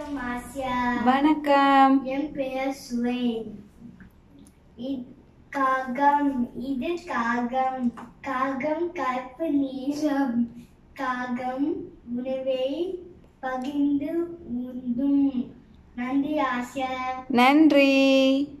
வணக்கம் ஆசியா. வணக்கம். என் பெயர் சுவேன். காகம். இது காகம். காகம் கருப்பு நீளம். காகம் உணவை பகிர்ந்து உண்ணும். நன்றி ஆசியா. நன்றி.